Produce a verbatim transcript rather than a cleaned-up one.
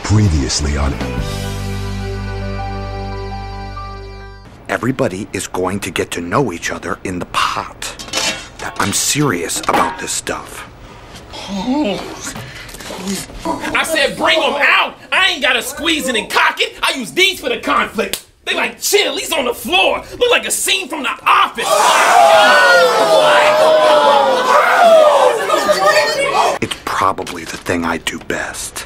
Previously on... Everybody is going to get to know each other in the pot. I'm serious about this stuff. I said bring them out! I ain't gotta squeeze it and cock it! I use these for the conflict! They like chilies on the floor! Look like a scene from The Office! It's probably the thing I do best.